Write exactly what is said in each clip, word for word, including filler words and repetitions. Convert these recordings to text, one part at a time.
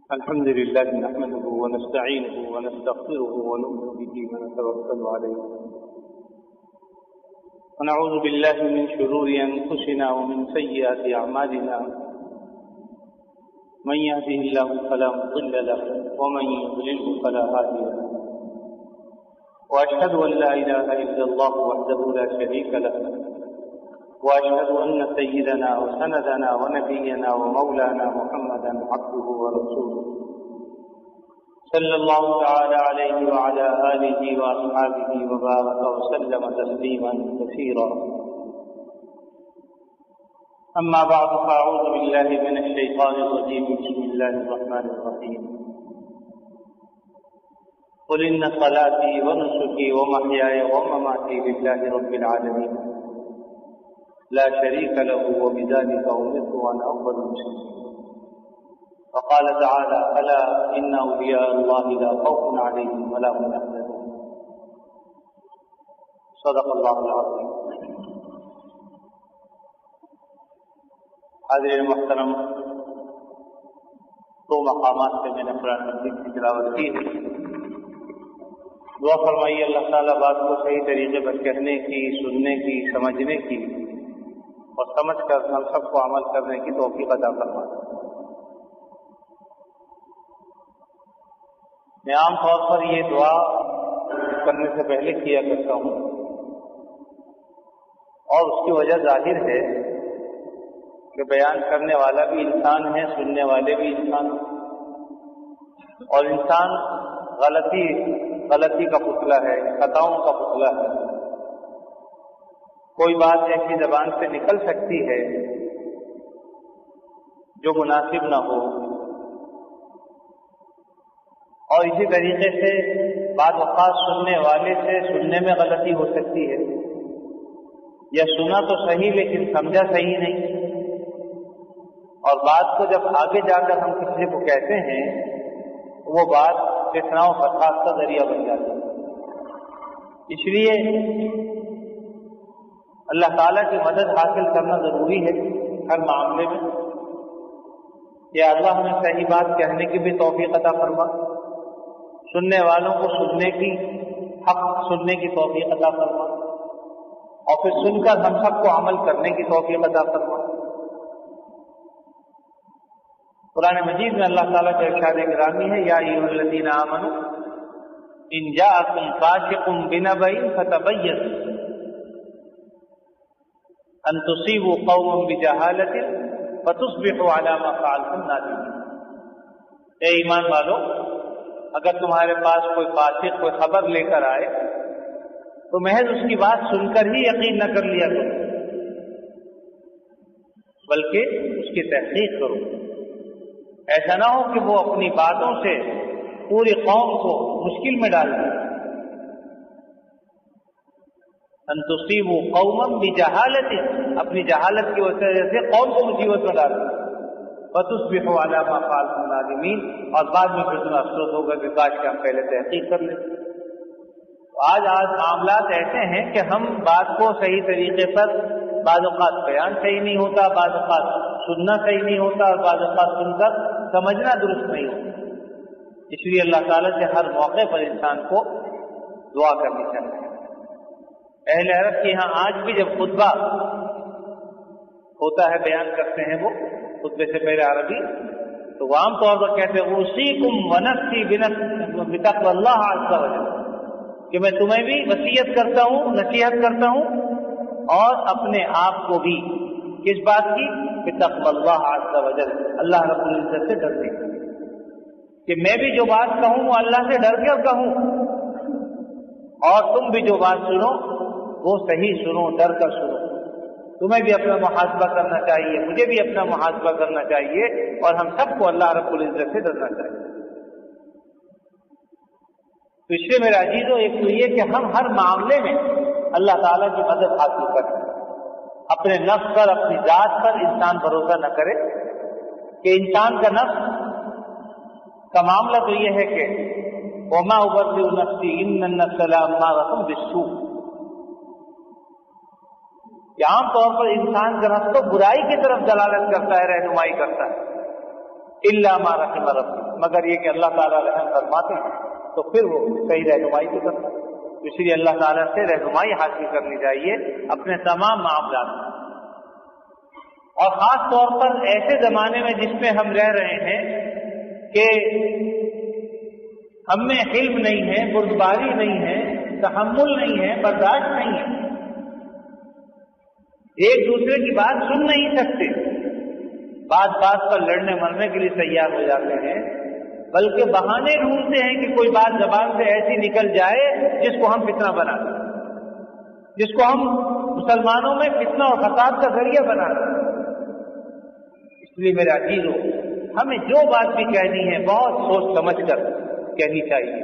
الحمد لله نحمده ونستعينه ونستغفره ونؤمن به ونتوكل عليه ونعوذ بالله من شرور أنفسنا ومن سيئات أعمالنا من يهده الله فلا مضل له ومن يضلله فلا هادي له وأشهد أن لا إله إلا الله وحده لا شريك له وأشهد أن سيدنا وسندنا ونبينا ومولانا محمدا عبده ورسوله صلى الله تعالى عليه وعلى آله وأصحابه وبارك وسلم تسليما كثيرا. أما بعد فأعوذ بالله من الشيطان الرجيم. بسم الله الرحمن الرحيم. قل إن صلاتي ونسكي ومحياي ومماتي لله رب العالمين لا شريك له وبذلك أمرت وأنا أول المسلمين. وقال تعالى: ألا إن أولياء الله لا خوف عليهم ولا هم يحزنون. صدق الله العظيم. حاضرین محترم، دو مقامات سے میں نے قرآن مجید کی تلاوت کی ہے. دعا فرمائیے اللہ تعالیٰ بات کو صحیح طریقے پر کہنے کی، سننے کی، سمجھنے کی اور سمجھ کر ہم سب کو عمل کرنے کی توفیق عطا فرمائے. میں عام طور پر یہ دعا کرنے سے پہلے کیا کرتا ہوں اور اس کی وجہ ظاہر ہے کہ بیان کرنے والا بھی انسان ہے، سننے والے بھی انسان ہیں، اور انسان غلطی غلطی کا پتلا ہے، خطاؤں کا پتلا ہے. کوئی بات ایسی زبان سے نکل سکتی ہے جو مناسب نہ ہو، اور اسی طریقے سے بعض اوقات سننے والے سے سننے میں غلطی ہو سکتی ہے، یا سنا تو صحیح لیکن سمجھا صحیح نہیں، اور بات کو جب آگے جا کر ہم کسی کو کہتے ہیں وہ بات فتنہ و فساد کا ذریعہ بن جاتی ہے. اس لیے اللہ تعالیٰ کی مدد حاصل کرنا ضروری ہے ہر معاملے میں. یا اللہ ہمیں صحیح بات کہنے کی بھی توفیق عطا فرما، سننے والوں کو سننے کی، حق سننے کی توفیق عطا فرما، اور پھر سن کر ہم سب کو عمل کرنے کی توفیق عطا فرما. قرآن مجید میں اللہ تعالیٰ کا ارشاد گرامی ہے: یا ایھا الذین آمنوا ان جاءکم فاسق بنبأ فتبینوا ان تصیبوا قوما بجہالۃ فتصبحوا علی ما فعلتم نادمین. اے ایمان والو، اگر تمہارے پاس کوئی فاسق کوئی خبر لے کر آئے تو محض اس کی بات سن کر ہی یقین نہ کر لیا کرو، بلکہ اس کی تحقیق کرو. ایسا نہ ہو کہ وہ اپنی باتوں سے پوری قوم کو مشکل میں ڈال دے. ان تصیبوا قوما بجہالۃ، اپنی جہالت کی وجہ سے قوم کو مصیبت میں ڈال دے. فتصبحوا علی ما فعلتم نادمین، اور بعد میں پھر تمہیں افسوس ہوگا کہ کاش کہ ہم پہلے تحقیق کر لیں. آج آج معاملات ایسے ہیں کہ ہم بات کو صحیح طریقے پر، بعض اوقات بیان صحیح نہیں ہوتا، بعض اوقات سننا صحیح نہیں ہوتا، اور بعض اوقات سن کر سمجھنا درست نہیں ہوتا. اس لیے اللہ تعالیٰ سے ہر موقع پر انسان کو دعا کرنی چاہیے. اہل عرب کے یہاں آج بھی جب خطبہ ہوتا ہے، بیان کرتے ہیں وہ خطبے سے پہلے عربی، تو وہ عام طور پر کہتے ہیں: اوصیکم ونفسی بتقوی اللہ عز وجل، کہ میں تمہیں بھی وصیت کرتا ہوں، نصیحت کرتا ہوں، اور اپنے آپ کو بھی کس بات کی؟ بتقوی اللہ عز وجل، اللہ رب العزت سے ڈرنے کی، کہ میں بھی جو بات کہوں وہ اللہ سے ڈر کر کہوں، اور تم بھی جو بات سنو وہ صحیح سنو، ڈر کر سنو. تمہیں بھی اپنا محاسبہ کرنا چاہیے، مجھے بھی اپنا محاسبہ کرنا چاہیے، اور ہم سب کو اللہ رب العزت سے ڈرنا چاہیے. تو اس لیے میرے عزیزو، ایک تو یہ کہ ہم ہر معاملے میں اللہ تعالیٰ کی مدد حاصل کریں. اپنے نفس پر، اپنی ذات پر انسان بھروسہ نہ کرے، کہ انسان کا نفس کا معاملہ تو یہ ہے کہ وَمَا أُبَرِّئُ نَفْسِي إِنَّ النَّفْسَ لَأَمَّارَةٌ بِالسُّوءِ، کہ عام طور پر انسان کا نفس تو برائی کی طرف دلالت کرتا ہے، رہنمائی کرتا ہے. الا ما رحم ربی، مگر یہ کہ اللہ تعالیٰ رحم فرماتے ہیں تو پھر وہ صحیح رہنمائی بھی کرتا ہے. اس لیے اللہ تعالیٰ سے رہنمائی حاصل کرنی چاہیے اپنے تمام معاملات میں. اور خاص طور پر ایسے زمانے میں جس میں ہم رہ رہے ہیں کہ ہم میں حلم نہیں ہے، بردباری نہیں ہے، تحمل نہیں ہے، برداشت نہیں ہے، ایک دوسرے کی بات سن نہیں سکتے، بات بات پر لڑنے مرنے کے لیے تیار ہو جاتے ہیں، بلکہ بہانے ڈھونڈتے ہیں کہ کوئی بات زبان سے ایسی نکل جائے جس کو ہم فتنہ بنا دیں، جس کو ہم مسلمانوں میں فتنہ اور فساد کا ذریعہ بنا دیں. اس لیے میرے عزیزو، ہمیں جو بات بھی کہنی ہے بہت سوچ سمجھ کر کہنی چاہیے،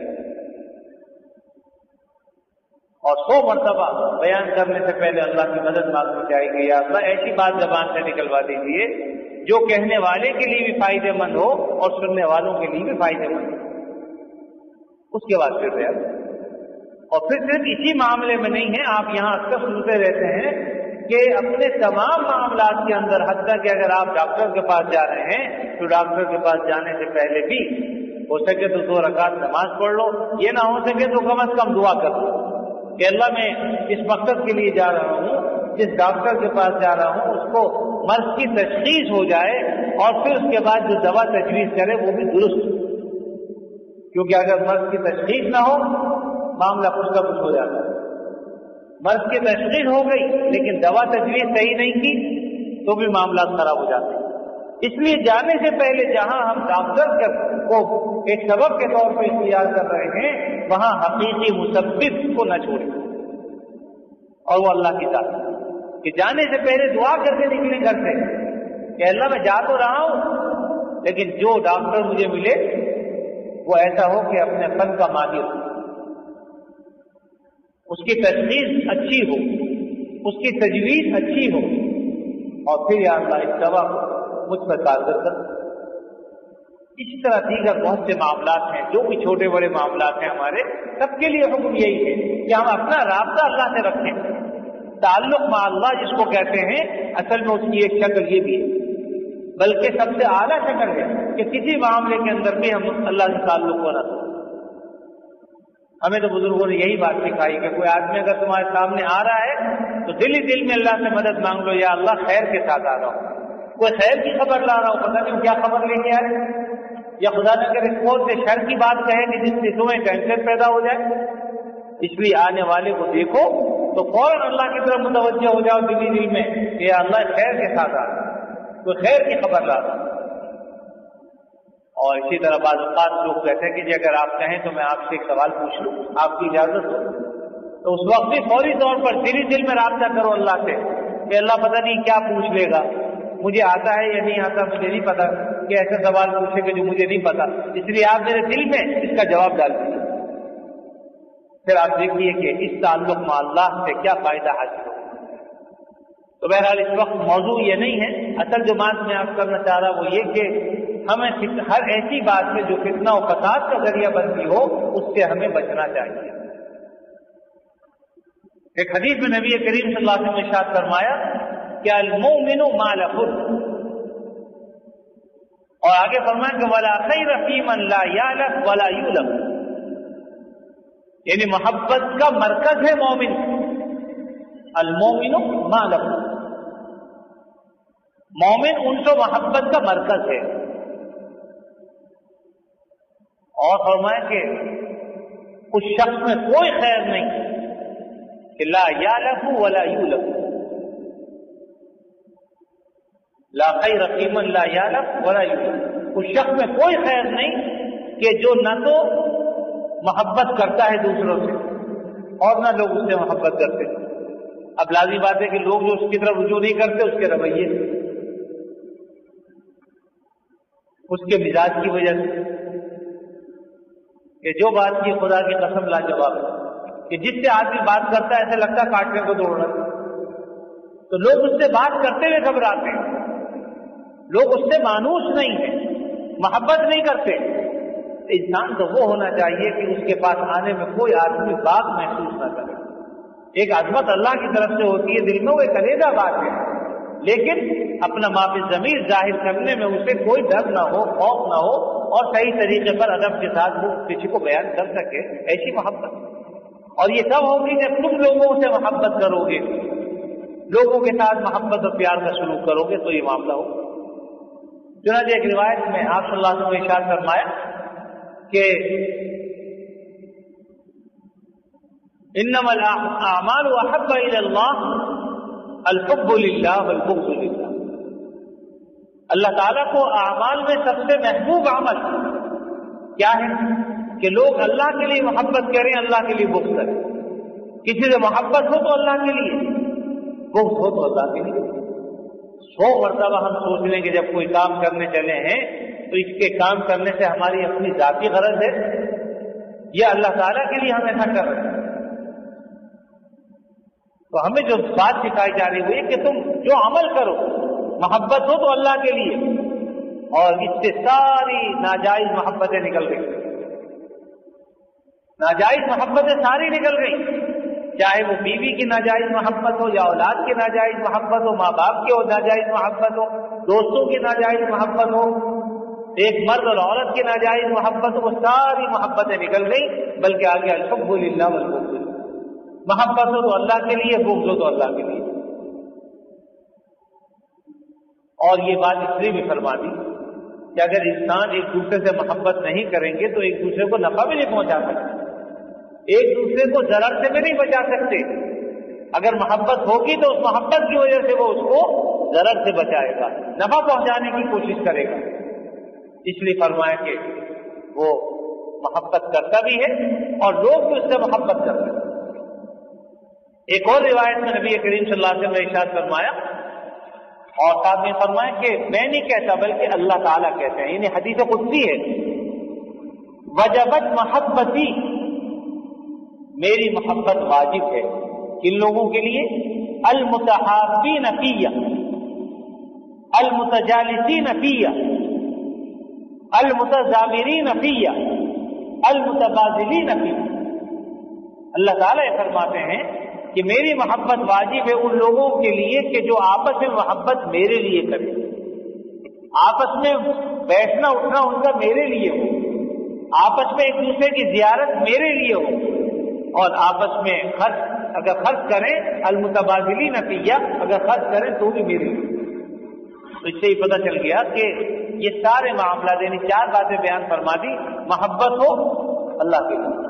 اور سو مرتبہ بیان کرنے سے پہلے اللہ کی مدد مانگنی چاہیے. یا اللہ ایسی بات زبان سے نکلوا دیجیے جو کہنے والے کے لیے بھی فائدے مند ہو اور سننے والوں کے لیے بھی فائدے مند ہو. اس کے بعد پھر بیان، اور پھر صرف اسی معاملے میں نہیں ہے، آپ یہاں اکثر سنتے رہتے ہیں کہ اپنے تمام معاملات کے اندر، حتیٰ کہ اگر آپ ڈاکٹر کے پاس جا رہے ہیں تو ڈاکٹر کے پاس جانے سے پہلے بھی ہو سکے تو دو رکعت نماز پڑھ لو، یہ نہ ہو سکے تو کم از کم دعا کر لو کہ اللہ میں اس مقصد کے لیے جا رہا ہوں، جس ڈاکٹر کے پاس جا رہا ہوں اس کو مرض کی تشخیص ہو جائے اور پھر اس کے بعد جو دوا تجویز کرے وہ بھی درست، کیونکہ اگر مرض کی تشخیص نہ ہو معاملہ کچھ نہ کچھ ہو جاتا ہے. مرض کی تشخیص ہو گئی لیکن دوا تجویز صحیح نہیں کی تو بھی معاملات خراب ہو جاتے ہیں. اس لیے جانے سے پہلے جہاں ہم ڈاکٹر کو ایک سبب کے طور پر اختیار کر رہے ہیں وہاں حقیقی مسبب کو نہ چھوڑیں، اور وہ اللہ کی ذات کہ جانے سے پہلے دعا کرتے نکلے گھر سے کہ اللہ میں جا تو رہا ہوں لیکن جو ڈاکٹر مجھے ملے وہ ایسا ہو کہ اپنے فن کا ماہر ہو، اس کی تشخیص اچھی ہو، اس کی تجویز اچھی ہو، اور پھر یا اللہ اس دوا کو مجھ پر کارگر کر. اسی طرح دیگر بہت سے معاملات ہیں، جو بھی چھوٹے بڑے معاملات ہیں ہمارے، سب کے لیے حکم یہی ہے کہ ہم اپنا رابطہ اللہ سے رکھیں. تعلق مع اللہ جس کو کہتے ہیں، اصل میں اس کی ایک شکل یہ بھی ہے، بلکہ سب سے اعلیٰ شکل ہے کہ کسی معاملے کے اندر بھی ہم اللہ سے تعلق کو رکھیں. ہمیں تو بزرگوں نے یہی بات سکھائی کہ کوئی آدمی اگر تمہارے سامنے آ رہا ہے تو دل ہی دل میں اللہ سے مدد مانگ لو، یا اللہ خیر کے ساتھ آ رہا ہوں، کوئی خیر کی خبر لا رہا ہوں، پتہ نہیں کیا خبر لے کے آئے، یا خدا نہ کرے کون سے شر کی بات کہے کہ جس سے تمہیں ٹینشن پیدا ہو جائے. اس لیے آنے والے کو دیکھو تو فوراً اللہ کی طرف متوجہ ہو جاؤ دلی دل میں کہ اللہ خیر کے ساتھ آ رہا ہے، کوئی خیر کی خبر لا رہا. اور اسی طرح بعض اوقات لوگ کہتے ہیں کہ جی اگر آپ کہیں تو میں آپ سے ایک سوال پوچھ لوں، آپ کی اجازت ہو، تو اس وقت بھی فوری طور پر دل ہی دل میں رابطہ کرو اللہ سے کہ اللہ پتہ نہیں کیا پوچھ لے گا، مجھے آتا ہے یا نہیں آتا مجھے نہیں پتا، کہ ایسے سوال پوچھے گا جو مجھے نہیں پتا، اس لیے آپ میرے دل میں اس کا جواب ڈال دیجیے. پھر آپ دیکھیے کہ اس تعلق مع اللہ سے کیا فائدہ حاصل ہو. تو بہرحال اس وقت موضوع یہ نہیں ہے، اصل جو بات میں آپ کرنا چاہ رہا وہ یہ کہ ہمیں ہر ایسی بات سے جو فتنہ و فساد کا ذریعہ بنتی ہو اس سے ہمیں بچنا چاہیے. ایک حدیث میں نبی کریم صلی اللہ علیہ وسلم نے ارشاد فرمایا کہ المؤمن ما له، اور آگے فرمایا کہ ولا خیر فی من لا یعلم ولا یولم، یعنی محبت کا مرکز ہے مومن. المؤمن ما له، مومن ان کو محبت کا مرکز ہے. اور فرمایا کہ اس شخص میں کوئی خیر نہیں کہ لا یعلم ولا یولم، لا خیر فی من لا یعلم ولا یولم، اس شخص میں کوئی خیر نہیں کہ جو نہ تو محبت کرتا ہے دوسروں سے اور نہ لوگ اس سے محبت کرتے. اب لازمی بات ہے کہ لوگ جو اس کی طرف رجوع نہیں کرتے اس کے رویے، اس کے مزاج کی وجہ سے، کہ جو بات کی خدا کی قسم لاجواب ہے کہ جس سے آدمی بات کرتا ہے ایسے لگتا ہے کاٹنے کو دوڑ رہا، تو لوگ اس سے بات کرتے ہوئے گھبراتے ہیں. لوگ اس سے مانوس نہیں ہیں، محبت نہیں کرتے. انسان تو وہ ہونا چاہیے کہ اس کے پاس آنے میں کوئی آدمی بات محسوس نہ کرے. ایک عظمت اللہ کی طرف سے ہوتی ہے، دل میں وہ ایک علیحدہ بات ہے، لیکن اپنا ما فی الضمیر ظاہر کرنے میں اسے کوئی ڈر نہ ہو، خوف نہ ہو، اور صحیح طریقے پر ادب کے ساتھ وہ کسی کو بیان کر سکے، ایسی محبت. اور یہ سب ہوگی جب تم لوگوں سے محبت کرو گے، لوگوں کے ساتھ محبت اور پیار کا سلوک کرو گے تو یہ معاملہ ہوگا. چنانچہ ایک روایت میں آپ صلی اللہ علیہ وسلم نے ارشاد فرمایا کہ انما الاعمال احب الى الله الحب لله والبغض لله. اللہ تعالیٰ کو اعمال میں سب سے محبوب عمل کیا ہے کہ لوگ اللہ کے لیے محبت کریں، اللہ کے لیے بغض کریں. کسی سے محبت ہو تو اللہ کے لیے، بغض ہو تو اللہ کے لیے. سو مرتبہ ہم سوچ لیں کہ جب کوئی کام کرنے چلے ہیں تو اس کے کام کرنے سے ہماری اپنی ذاتی غرض ہے یا اللہ تعالیٰ کے لیے ہم ایسا کر رہے ہیں. تو ہمیں جو بات سکھائی جا رہی ہوئی ہے کہ تم جو عمل کرو محبت ہو تو اللہ کے لیے، اور اس سے ساری ناجائز محبتیں نکل گئی. ناجائز محبتیں ساری نکل گئی، چاہے وہ بیوی کی ناجائز محبت ہو یا اولاد کی ناجائز محبت ہو، ماں باپ کی ناجائز محبت ہو، دوستوں کی ناجائز محبت ہو، ایک مرد اور عورت کی ناجائز محبت ہو، وہ ساری محبتیں نکل گئی. بلکہ آگے الحب للہ والبغض، محبت ہو تو اللہ کے لیے، بغض ہو تو اللہ کے لیے. اور یہ بات اس لیے بھی فرما دی کہ اگر انسان ایک دوسرے سے محبت نہیں کریں گے تو ایک دوسرے کو نفع بھی نہیں پہنچا سکتے، ایک دوسرے کو ضرر سے بھی نہیں بچا سکتے. اگر محبت ہوگی تو اس محبت کی وجہ سے وہ اس کو ضرر سے بچائے گا، نفع پہنچانے کی کوشش کرے گا. اس لیے فرمایا کہ وہ محبت کرتا بھی ہے اور لوگ بھی اس سے محبت کرتے ہیں. ایک اور روایت میں نبی کریم صلی اللہ علیہ وسلم نے ارشاد فرمایا اور ساتھ میں فرمایا کہ میں نہیں کہتا بلکہ اللہ تعالیٰ کہتے ہیں، یعنی حدیث قدسی ہے، وجبت محبتی، میری محبت واجب ہے. کن لوگوں کے لیے؟ المتحابین فیہ، المتجالسین فیہ، المتزامرین فیہ، المتبادلین فیہ. اللہ تعالیٰ یہ فرماتے ہیں کہ میری محبت واجب ہے ان لوگوں کے لیے کہ جو آپس میں محبت میرے لیے کرے، آپس میں بیٹھنا اٹھنا ان کا میرے لیے ہو، آپس میں ایک دوسرے کی زیارت میرے لیے ہو، اور آپس میں خرچ اگر خرچ کریں المتبادلین فیہ، اگر خرچ کریں تو بھی میرے لیے. تو اس سے ہی پتہ چل گیا کہ یہ سارے معاملات، یعنی چار باتیں بیان فرما دی. محبت ہو اللہ کے لیے،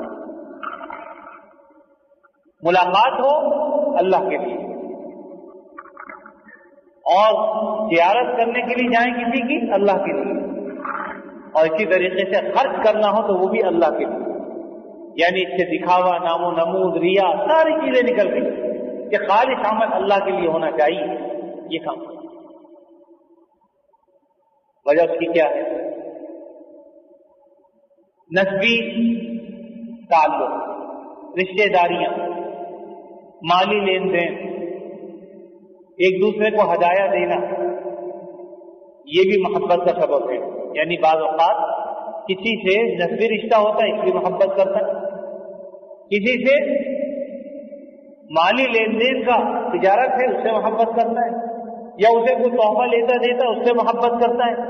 ملاقات ہو اللہ کے لیے، اور زیارت کرنے کے لیے جائیں کسی کی اللہ کے لیے، اور اسی طریقے سے خرچ کرنا ہو تو وہ بھی اللہ کے لیے. یعنی اس سے دکھاوا، نام و نمود، ریا، ساری چیزیں نکل گئی کہ خالص عمل اللہ کے لیے ہونا چاہیے. یہ کام وجہ اس کی کیا ہے؟ نسبی تعلق، رشتے داریاں، مالی لین دین، ایک دوسرے کو ہدایہ دینا، یہ بھی محبت کا سبب ہے. یعنی بعض اوقات کسی سے نسبی رشتہ ہوتا ہے اس لیے محبت کرتا ہے، کسی سے مالی لین دین کا تجارت ہے اس سے محبت کرتا ہے، یا اسے کوئی تحفہ لیتا دیتا اس سے محبت کرتا ہے.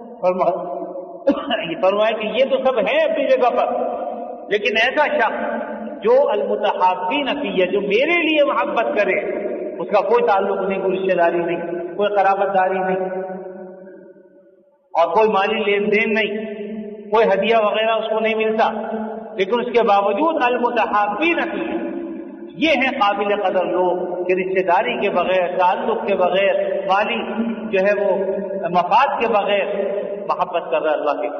یہ فرمایا کہ یہ تو سب ہیں اپنی جگہ پر، لیکن ایسا شخص جو المتحابین فیہ، جو میرے لیے محبت کرے، اس کا کوئی تعلق نہیں، کوئی رشتہ داری نہیں، کوئی قرابت داری نہیں، اور کوئی مالی لین دین نہیں، کوئی ہدیہ وغیرہ اس کو نہیں ملتا، لیکن اس کے باوجود المتحابین فیہ، یہ ہیں قابل قدر لوگ کہ رشتہ داری کے بغیر، تعلق کے بغیر، مالی جو ہے وہ مفاد کے بغیر محبت کر رہا ہے اللہ کے.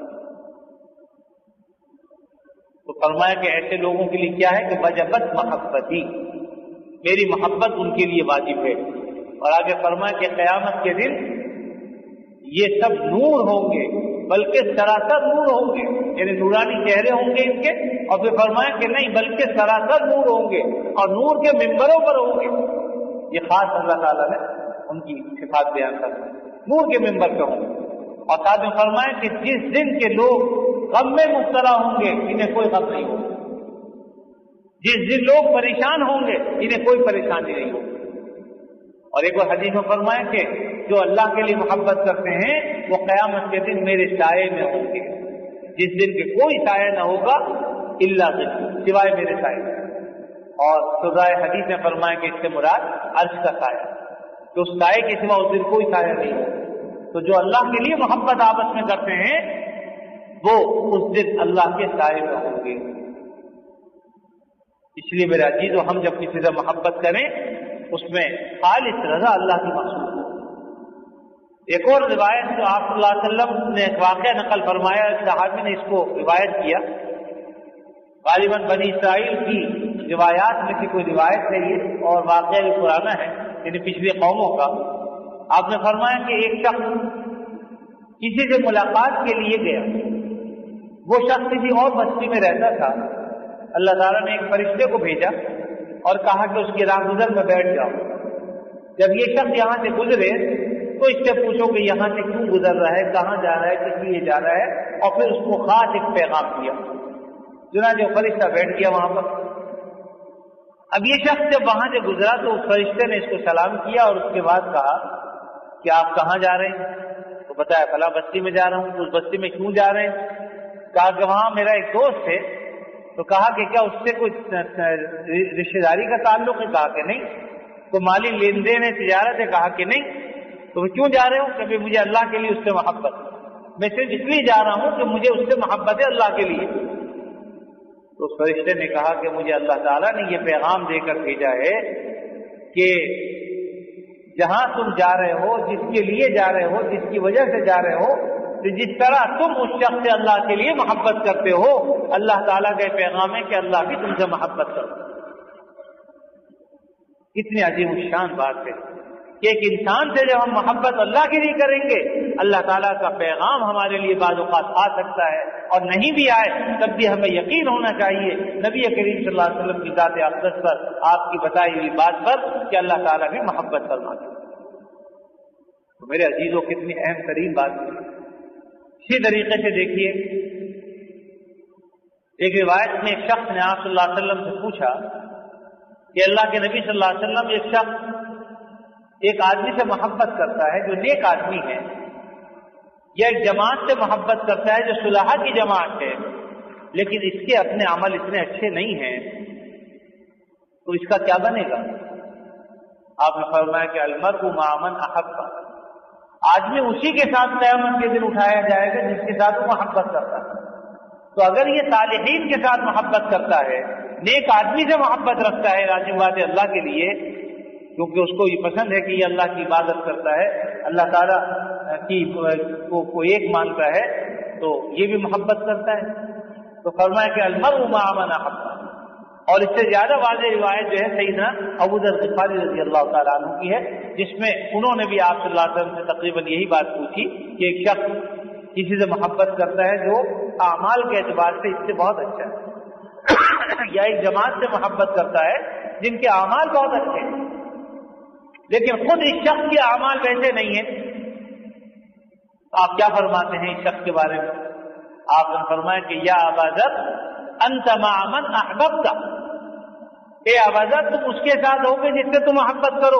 تو فرمایا کہ ایسے لوگوں کے لیے کیا ہے کہ وجبت محبتی، میری محبت ان کے لیے واجب ہے. اور آگے فرمایا کہ قیامت کے دن یہ سب نور ہوں گے، بلکہ سراسر نور ہوں گے، یعنی نورانی چہرے ہوں گے ان کے. اور پھر فرمایا کہ نہیں بلکہ سراسر نور ہوں گے اور نور کے ممبروں پر ہوں گے. یہ خاص اللہ تعالیٰ نے ان کی صفات بیان کر دی، نور کے ممبر پہ ہوں گے. اور ساتھ میں فرمایا کہ جس دن کے لوگ غم میں مبتلا ہوں گے انہیں کوئی غم نہیں ہوگا، جس دن لوگ پریشان ہوں گے انہیں کوئی پریشانی نہیں ہوگی. اور ایک اور حدیث میں فرمایا کہ جو اللہ کے لیے محبت کرتے ہیں وہ قیامت کے دن میرے سائے میں ہوں گے، جس دن کے کوئی سایہ نہ ہوگا الا ظل، سوائے میرے سائے۔ اور سورہ حدیث میں فرمایا کہ اس سے مراد عرش کا سایہ، تو اس سائے کے سوا اس دن کوئی سایہ نہیں ہوگا۔ تو جو اللہ کے لیے محبت آپس میں کرتے ہیں وہ اس دن اللہ کے سائے میں ہوں گے۔ اس لیے میرے عزیزو، ہم جب کسی سے محبت کریں اس میں خالص رضا اللہ کی مقصود ہو۔ ایک اور روایت جو آپ صلی اللہ علیہ وسلم نے ایک واقعہ نقل فرمایا، صحابی نے اس کو روایت کیا، غالباً بنی اسرائیل کی روایات میں سے کوئی روایت ہے یہ، اور واقعہ بھی پرانا ہے، یعنی پچھلی قوموں کا۔ آپ نے فرمایا کہ ایک شخص کسی سے ملاقات کے لیے گیا، وہ شخص کسی اور بستی میں رہتا تھا۔ اللہ تعالیٰ نے ایک فرشتے کو بھیجا اور کہا کہ اس کی راہ گزر میں بیٹھ جاؤ۔ جب یہ شخص یہاں سے گزرے تو اس سے پوچھو کہ یہاں سے کیوں گزر رہا ہے، کہاں جا رہا ہے، کس لیے جا رہا ہے، اور پھر اس کو خاص ایک پیغام دیا۔ چنانچہ فرشتہ بیٹھ گیا وہاں پر۔ اب یہ شخص جب وہاں سے گزرا تو اس فرشتے نے اس کو سلام کیا اور اس کے بعد کہا کہ آپ کہاں جا رہے ہیں؟ تو بتایا فلاں بستی میں جا رہا ہوں۔ اس بستی میں کیوں جا رہے ہیں؟ کہا کہ وہاں میرا ایک دوست ہے۔ تو کہا کہ کیا اس سے کوئی رشتے داری کا تعلق ہے؟ کہا کہ نہیں۔ کوئی مالی لین دین ہے، تجارت ہے؟ کہا کہ نہیں۔ تو کیوں جا رہے ہو؟ کہ مجھے اللہ کے لیے اس سے محبت، میں صرف اس لیے جا رہا ہوں کہ مجھے اس سے محبت ہے اللہ کے لیے۔ تو اس فرشتے نے کہا کہ مجھے اللہ تعالیٰ نے یہ پیغام دے کر بھیجا ہے کہ جہاں تم جا رہے ہو، جس کے لیے جا رہے ہو، جس کی وجہ سے جا رہے ہو، تو جس طرح تم اس شخص سے اللہ کے لیے محبت کرتے ہو، اللہ تعالیٰ کا پیغام ہے کہ اللہ بھی تم سے محبت کرتا۔ کتنی عظیم الشان بات ہے کہ ایک انسان سے جب ہم محبت اللہ کے لیے کریں گے، اللہ تعالیٰ کا پیغام ہمارے لیے بعض اوقات آ سکتا ہے، اور نہیں بھی آئے تب بھی ہمیں یقین ہونا چاہیے نبی کریم صلی اللہ علیہ وسلم کی ذات اقدس پر، آپ کی بتائی ہوئی بات پر، کہ اللہ تعالیٰ بھی محبت فرماتے ہیں۔ تو میرے عزیزوں، کتنی اہم ترین بات ہے۔ اسی طریقے سے دیکھیے، ایک روایت میں ایک شخص نے آپ صلی اللہ علیہ وسلم سے پوچھا کہ اللہ کے نبی صلی اللہ علیہ وسلم، ایک شخص ایک آدمی سے محبت کرتا ہے جو نیک آدمی ہے، یا ایک جماعت سے محبت کرتا ہے جو صلحاء کی جماعت ہے، لیکن اس کے اپنے عمل اتنے اچھے نہیں ہیں، تو اس کا کیا بنے گا؟ آپ نے فرمایا کہ المرء مع من احب، آدمی اسی کے ساتھ قیامت کے دن اٹھایا جائے گا جس کے ساتھ وہ محبت کرتا ہے۔ تو اگر یہ صالحین کے ساتھ محبت کرتا ہے، نیک آدمی سے محبت رکھتا ہے، لازم بات ہے اللہ کے لیے، کیونکہ اس کو یہ پسند ہے کہ یہ اللہ کی عبادت کرتا ہے، اللہ تعالیٰ کی کو, کو ایک مانتا ہے، تو یہ بھی محبت کرتا ہے۔ تو فرمایا کہ المرء مع من احب۔ اور اس سے زیادہ واضح روایت جو ہے سیدنا ابو ذر غفاری رضی اللہ تعالیٰ عنہ کی ہے، جس میں انہوں نے بھی آپ صلی اللہ علیہ وسلم سے تقریباً یہی بات پوچھی کہ ایک شخص کسی سے محبت کرتا ہے جو اعمال کے اعتبار سے اس سے بہت اچھا ہے، یا ایک جماعت سے محبت کرتا ہے جن کے اعمال بہت اچھے ہیں، لیکن خود اس شخص کے اعمال ویسے نہیں ہیں۔ آپ کیا فرماتے ہیں اس شخص کے بارے میں؟ آپ نے فرمایا کہ یا ابا ذر انت مع من احببت، اے ابا ذر تم اس کے ساتھ ہوگے جس سے تم محبت کرو۔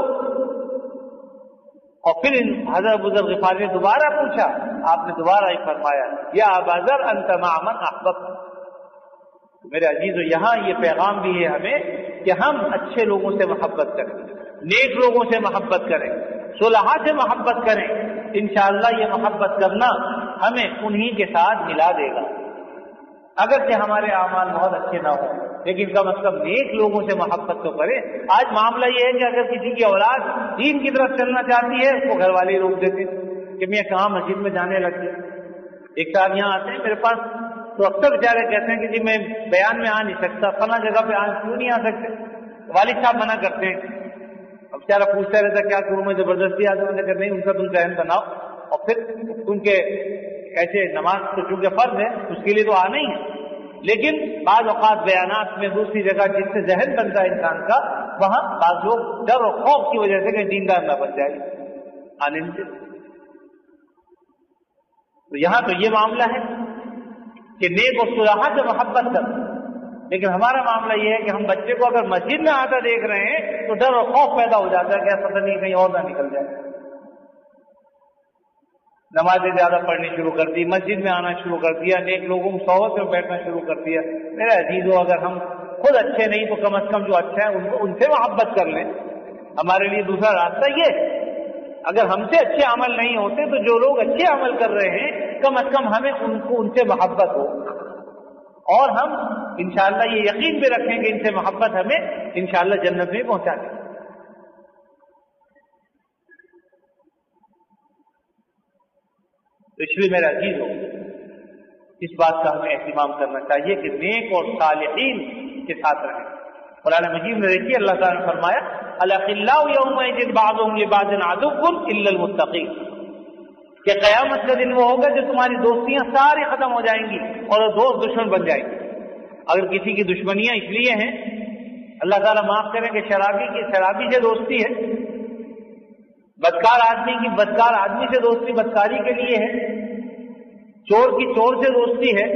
اور پھر حضرت ابو ذر غفاری نے دوبارہ پوچھا، آپ نے دوبارہ ہی فرمایا یا ابا ذر انت مع من احببت۔ میرے عزیزو، یہاں یہ پیغام بھی ہے ہمیں کہ ہم اچھے لوگوں سے محبت کریں، نیک لوگوں سے محبت کریں، صلحاء سے محبت کریں۔ انشاءاللہ یہ محبت کرنا ہمیں انہی کے ساتھ ملا دے گا، اگرچہ ہمارے اعمال بہت اچھے نہ ہوں، لیکن کم از کم نیک لوگوں سے محبت تو کریں۔ آج معاملہ یہ ہے کہ اگر کسی کی اولاد دین کی طرف چلنا چاہتی ہے، اس کو گھر والے روک دیتے کہ میں کہاں مسجد میں جانے لگے۔ ایک صاحب یہاں آتے ہیں میرے پاس، تو اکثر بیچارے کہتے ہیں کہ جی میں بیان میں آ نہیں سکتا، فلاں جگہ پہ آ کیوں نہیں آ سکتے؟ والد صاحب منع کرتے ہیں۔ اب بیچارہ پوچھتا رہتا کیا کروں میں، زبردستی آدمی نے کہا نہیں، ان کا تم ذہن بناؤ، اور پھر ان کے ایسے نماز تو چونکہ فرض ہے اس کے لیے تو آنا ہی ہے، لیکن بعض اوقات بیانات میں دوسری جگہ جس سے ذہن بنتا ہے انسان کا، وہاں بعض لوگ ڈر اور خوف کی وجہ سے کہ دیندار نہ بن جائے آنے سے۔ تو یہاں تو یہ معاملہ ہے کہ نیک و صلحاء سے محبت کر، لیکن ہمارا معاملہ یہ ہے کہ ہم بچے کو اگر مسجد میں آتا دیکھ رہے ہیں تو ڈر اور خوف پیدا ہو جاتا ہے کہ پتہ نہیں کہیں اور نہ نکل جائے۔ نمازیں زیادہ پڑھنی شروع کر دی، مسجد میں آنا شروع کر دیا، نیک لوگوں کی صحبت میں بیٹھنا شروع کر دیا۔ میرے عزیزو، اگر ہم خود اچھے نہیں تو کم از کم جو اچھا ہے ان کو ان سے محبت کر لیں۔ ہمارے لیے دوسرا راستہ یہ، اگر ہم سے اچھے عمل نہیں ہوتے تو جو لوگ اچھے عمل کر رہے ہیں کم از کم ہمیں ان کو ان سے محبت ہو، اور ہم انشاءاللہ یہ یقین بھی رکھیں کہ ان سے محبت ہمیں انشاءاللہ جنت میں پہنچا دے۔ تو اس لیے میرا عزیز ہو، اس بات کا ہمیں اہتمام کرنا چاہیے کہ نیک اور صالحین کے ساتھ رہیں۔ قرآن مجید میں دیکھیے اللہ تعالیٰ نے فرمایا الاخلاء یومئذ بعضهم لبعض عدو الا المتقین، کہ قیامت کا دن وہ ہوگا جو تمہاری دوستیاں ساری ختم ہو جائیں گی اور دوست دشمن بن جائیں گے۔ اگر کسی کی دشمنیاں اس لیے ہیں، اللہ تعالیٰ معاف کریں کہ شرابی کی شرابی سے دوستی ہے، بدکار آدمی کی بدکار آدمی سے دوستی بدکاری کے لیے ہے، چور کی چور سے دوستی ہے،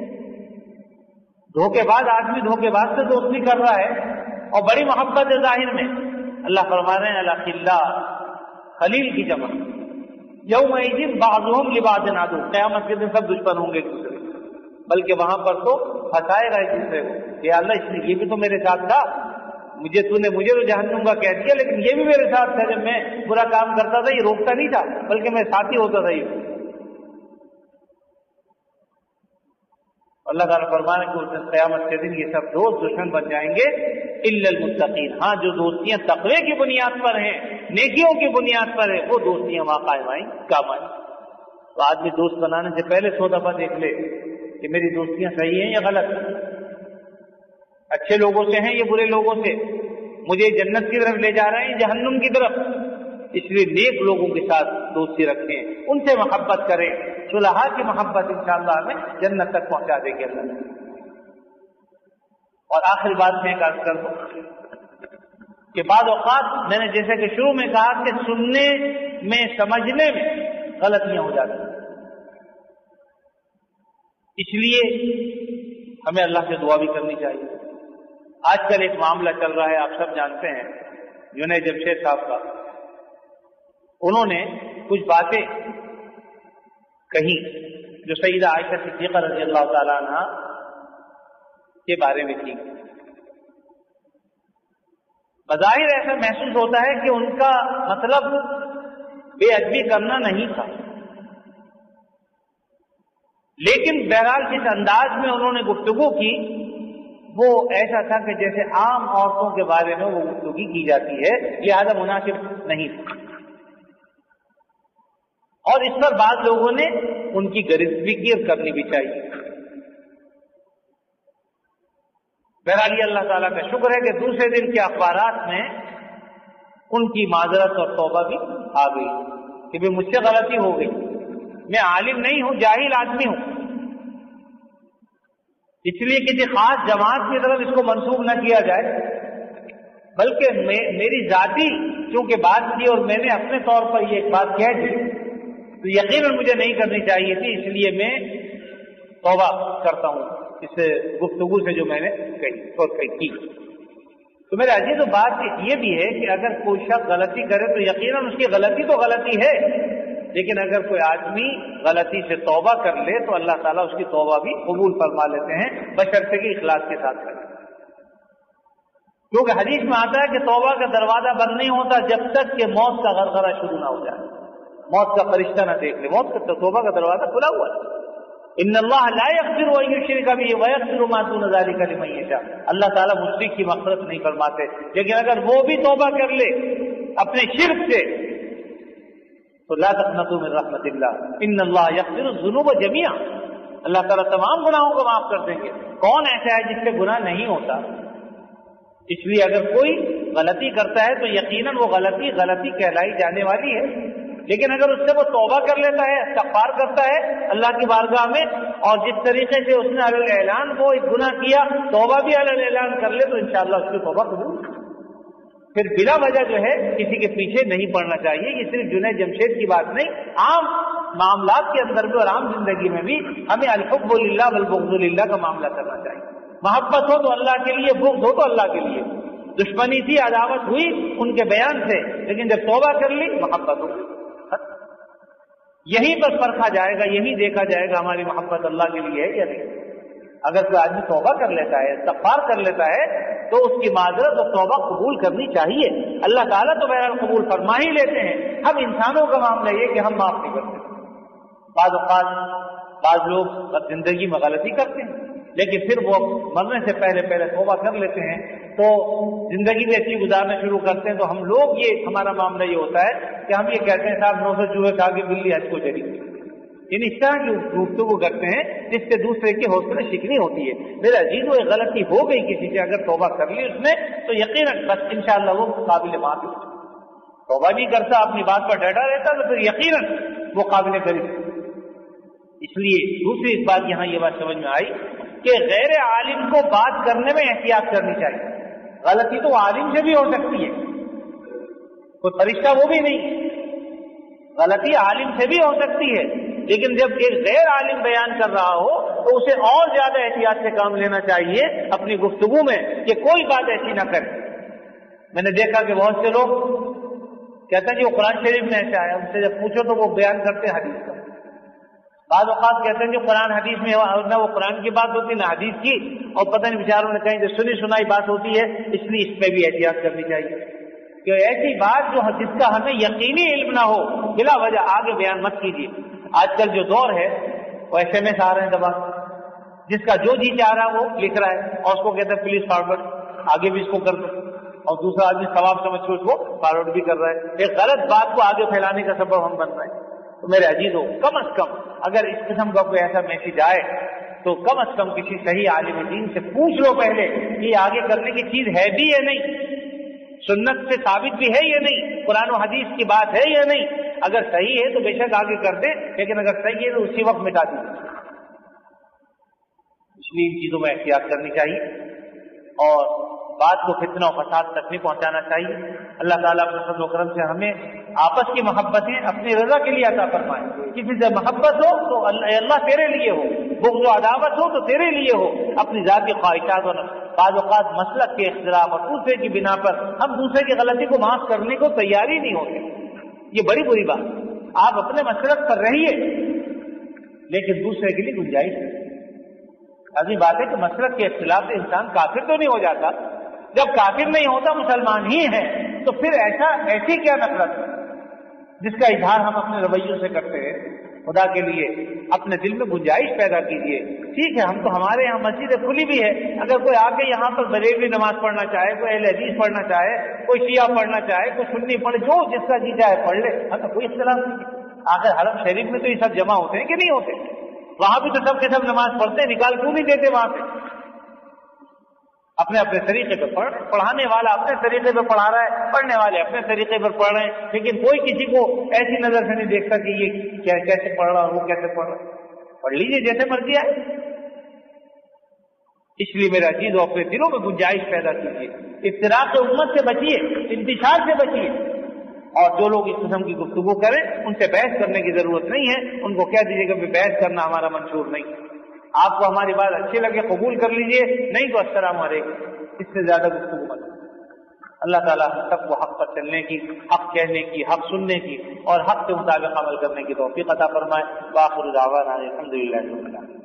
دھوکے باز آدمی دھوکے باز سے دوستی کر رہا ہے، اور بڑی محبت ہے ظاہر میں۔ اللہ فرما رہے ہیں الاخلاء، خلیل کی جمع، یومئذ بعضهم لبعض عدو، قیامت کے دن سب دشمن ہوں گے ایک دوسرے، بلکہ وہاں پر تو پھنسائے گا ایک دوسرے کو کہ اللہ اس نے یہ بھی تو میرے ساتھ تھا، مجھے تو نے مجھے تو جہنم کا کہہ دیا، لیکن یہ بھی میرے ساتھ تھا، جب میں برا کام کرتا تھا یہ روکتا نہیں تھا بلکہ میں ساتھی ہوتا تھا۔ یہ اللہ تعالیٰ فرمانے کہ اس دن قیامت کے دن یہ سب دوست دشمن بن جائیں گے الا المتقین، ہاں جو دوستیاں تقوی کی بنیاد پر ہیں، نیکیوں کی بنیاد پر ہیں، وہ دوستیاں وہاں قائم آئیں کام آئیں۔ تو آدمی دوست بنانے سے پہلے سو دفعہ دیکھ لے کہ میری دوستیاں صحیح ہیں یا غلط، اچھے لوگوں سے ہیں یا برے لوگوں سے، مجھے جنت کی طرف لے جا رہے ہیں جہنم کی طرف۔ اس لیے نیک لوگوں کے ساتھ دوستی رکھیں، ان سے محبت کریں، صلحاء کی محبت انشاءاللہ ہمیں جنت تک پہنچا دے گی اللہ۔ اور آخری بات میں ایک عرض کر دوں کہ بعض اوقات میں نے جیسے کہ شروع میں کہا کہ سننے میں سمجھنے میں غلطیاں ہو جاتی ہیں، اس لیے ہمیں اللہ سے دعا بھی کرنی چاہیے۔ آج کل ایک معاملہ چل رہا ہے، آپ سب جانتے ہیں، جنید جمشید صاحب کا، انہوں نے کچھ باتیں کہیں جو سیدہ عائشہ صدیقہ رضی اللہ تعالیٰ عنہ کے بارے میں کی۔ بظاہر ایسا محسوس ہوتا ہے کہ ان کا مطلب بے ادبی کرنا نہیں تھا، لیکن بہرحال جس انداز میں انہوں نے گفتگو کی وہ ایسا تھا کہ جیسے عام عورتوں کے بارے میں وہ گفتگو کی جاتی ہے، لہذا مناسب نہیں تھا، اور اس پر بعض لوگوں نے ان کی گرفتگی کرنی بھی چاہیے۔ بہرحال اللہ تعالیٰ کا شکر ہے کہ دوسرے دن کے اخبارات میں ان کی معذرت اور توبہ بھی آ گئی کہ بھی مجھ سے غلطی ہو گئی، میں عالم نہیں ہوں، جاہل آدمی ہوں، اس لیے کسی خاص جماعت کی طرف اس کو منسوب نہ کیا جائے، بلکہ میری ذاتی چونکہ بات کی اور میں نے اپنے طور پر یہ ایک بات کہہ دی تو یقیناً مجھے نہیں کرنی چاہیے تھی، اس لیے میں توبہ کرتا ہوں اس گفتگو سے جو میں نے کہی اور کی۔ تو میرے عزیز و بات یہ بھی ہے کہ اگر کوئی شخص غلطی کرے تو یقیناً اس کی غلطی تو غلطی ہے، لیکن اگر کوئی آدمی غلطی سے توبہ کر لے تو اللہ تعالیٰ اس کی توبہ بھی قبول فرما لیتے ہیں، بشرطے کہ اخلاص کے ساتھ کریں، کیونکہ حدیث میں آتا ہے کہ توبہ کا دروازہ بند نہیں ہوتا جب تک کہ موت کا غرغرہ شروع نہ ہو جائے، موت کا فرشتہ نہ دیکھ لے، موت کا توبہ کا دروازہ کھلا ہوا ہے۔ ان اللہ لا یغفر ان یشرک بہ ویغفر ما دون ذلک لمن یشاء، اللہ تعالیٰ مشرک کی مغفرت نہیں فرماتے، لیکن اگر وہ بھی توبہ کر لے اپنے شرک سے تو لا تقنطوا من رحمت اللہ ان اللہ یغفر الذنوب جميعا، اللہ تعالیٰ تمام گناہوں کو معاف کر دیں گے۔ کون ایسا ہے جس سے گناہ نہیں ہوتا؟ اس لیے اگر کوئی غلطی کرتا ہے تو یقیناً وہ غلطی غلطی کہلائی جانے والی ہے، لیکن اگر اس سے وہ توبہ کر لیتا ہے، استغفار کرتا ہے اللہ کی بارگاہ میں، اور جس طریقے سے اس نے علی اعلان وہ ایک گناہ کیا توبہ بھی علی اعلان کر لے تو انشاءاللہ اس کی توبہ قبول، پھر بلا وجہ جو ہے کسی کے پیچھے نہیں پڑنا چاہیے۔ یہ صرف جنید جمشید کی بات نہیں، عام معاملات کے اندر بھی اور عام زندگی میں بھی ہمیں الحب للہ والبغض للہ کا معاملہ کرنا چاہیے، محبت ہو تو اللہ کے لیے، بغض ہو تو اللہ کے لیے، دشمنی تھی عداوت ہوئی ان کے بیان سے، لیکن جب توبہ کر لی محبت ہو گئی۔ یہیں پر پرکھا جائے گا, یہی دیکھا جائے گا ہماری محبت اللہ کے لیے ہے یا نہیں. اگر کوئی آدمی توبہ کر لیتا ہے, استغفار کر لیتا ہے, تو اس کی معذرت اور توبہ قبول کرنی چاہیے. اللہ تعالیٰ تو بہرحال قبول فرما ہی لیتے ہیں. ہم انسانوں کا معاملہ یہ کہ ہم معاف نہیں کرتے. بعض اوقات بعض لوگ زندگی میں غلطی کرتے ہیں, لیکن پھر وہ مرنے سے پہلے پہلے توبہ کر لیتے ہیں, تو زندگی بھی اچھی گزارنا شروع کرتے ہیں. تو ہم لوگ یہ ہمارا معاملہ یہ ہوتا ہے کہ ہم یہ کہتے ہیں صاحب نو سو چوہے کھا کے بلی حج کو چلی. یعنی اس طرح کی گفتگو کرتے ہیں جس سے دوسرے کی حوصلہ شکنی ہوتی ہے. میرا عزیز وہ غلطی ہو گئی کسی سے, اگر توبہ کر لی اس نے تو یقیناً بس انشاءاللہ وہ قابل معافی. توبہ نہیں کرتا, اپنی بات پر ڈٹا رہتا, تو پھر یقیناً وہ قابل قریب. اس لیے دوسری بات یہاں یہ بات سمجھ میں آئی کہ غیر عالم کو بات کرنے میں احتیاط کرنی چاہیے. غلطی تو عالم سے بھی ہو سکتی ہے, کوئی فرشتہ وہ بھی نہیں. غلطی عالم سے بھی ہو سکتی ہے, لیکن جب ایک غیر عالم بیان کر رہا ہو تو اسے اور زیادہ احتیاط سے کام لینا چاہیے اپنی گفتگو میں کہ کوئی بات ایسی نہ کرے. میں نے دیکھا کہ بہت سے لوگ کہتے ہیں کہ وہ قرآن شریف میں ایسا آیا, ان سے جب پوچھو تو وہ بیان کرتے ہیں حدیث کا. بعض اوقات کہتے ہیں جو قرآن حدیث میں نہ وہ قرآن کی بات ہوتی نہ حدیث کی, اور پتہ نہیں بیچاروں نے کہیں جو سنی سنائی بات ہوتی ہے. اس لیے اس میں بھی احتیاط کرنی چاہیے کہ ایسی بات جو جس کا ہمیں یقینی علم نہ ہو بلا وجہ آگے بیان مت کیجیے. آج کل جو دور ہے وہ ایس ایم ایس آ رہے ہیں دبا, جس کا جو جی چاہ رہا ہے وہ لکھ رہا ہے اور اس کو کہتے ہیں پلیز فارورڈ, آگے بھی اس کو کر دو, اور دوسرا آدمی ثواب سمجھ کے اس کو فارورڈ بھی کر رہا ہے. ایک غلط بات کو آگے پھیلانے کا سبب ہم بن رہے ہیں. تو میرے عزیزو, کم از کم اگر اس قسم کا کوئی ایسا میسج آئے تو کم از کم کسی صحیح عالم دین سے پوچھ لو پہلے کہ یہ آگے کرنے کی چیز ہے بھی یا نہیں, سنت سے ثابت بھی ہے یا نہیں, قرآن و حدیث کی بات ہے یا نہیں. اگر صحیح ہے تو بے شک آگے کر دیں, لیکن اگر صحیح ہے تو اسی وقت مٹا دیں. اس لیے ان چیزوں میں احتیاط کرنی چاہیے اور بات کو فتنہ و فساد تک نہیں پہنچانا چاہیے. اللہ تعالیٰ اپنے فضل و کرم سے ہمیں آپس کی محبتیں اپنی رضا کے لیے عطا فرمائیں. کسی سے محبت ہو تو اللہ تیرے لیے ہو, بغض و عداوت ہو تو تیرے لیے ہو. اپنی ذاتی خواہشات اور بعض اوقات مسلک کے اختلاف اور دوسرے کی بنا پر ہم دوسرے کی غلطی کو معاف کرنے کو تیار ہی نہیں ہوتے. یہ بڑی بری بات. آپ اپنے مسلک پر رہیے لیکن دوسرے کے لیے گنجائش نہیں. عظیم بات ہے کہ مسلک کے اختلاف سے انسان کافر تو نہیں ہو جاتا. جب کافر نہیں ہوتا مسلمان ہی ہے تو پھر ایسا ایسی کیا نفرت جس کا اظہار ہم اپنے رویوں سے کرتے ہیں. خدا کے لیے اپنے دل میں گنجائش پیدا کیجیے. ٹھیک ہے, ہم تو ہمارے یہاں مسجد کھلی بھی ہے, اگر کوئی آ کے یہاں پر بریلوی نماز پڑھنا چاہے, کوئی اہل حدیث پڑھنا چاہے, کوئی شیعہ پڑھنا چاہے, کوئی سنی پڑھے, جو جس کا جی چاہے پڑھ لے, ہم تو کوئی اختلاف نہیں. آخر حرم شریف میں تو یہ سب جمع ہوتے ہیں کہ نہیں ہوتے؟ وہاں بھی تو سب کے سب نماز پڑھتے ہیں, نکال کیوں نہیں دیتے وہاں پہ؟ اپنے اپنے طریقے پہ پڑھ, پڑھانے والا اپنے طریقے پہ پڑھا رہا ہے, پڑھنے والے اپنے طریقے پر پڑھ رہے ہیں, لیکن کوئی کسی کو ایسی نظر سے نہیں دیکھتا کہ یہ کیا کیسے پڑھ رہا وہ کیسے پڑھ رہا. پڑھ لیجیے جیسے مرضی آئے. اس لیے میرا عزیز اپنے دلوں میں گنجائش پیدا کیجیے, افتراق امت سے بچیے, انتشار سے بچیے. اور جو لوگ اس قسم کی گفتگو کریں ان سے بحث کرنے کی ضرورت نہیں ہے. ان کو کہہ دیجیے کہ بحث کرنا ہمارا منشور نہیں. آپ کو ہماری بات اچھی لگے قبول کر لیجیے, نہیں تو السلام علیکم. اس سے زیادہ گفتگو مت. اللہ تعالیٰ ہم سب کو حق پر چلنے کی, حق کہنے کی, حق سننے کی اور حق کے مطابق عمل کرنے کی توفیق عطا فرمائے. وآخر دعوانا الحمد للہ رب العالمین.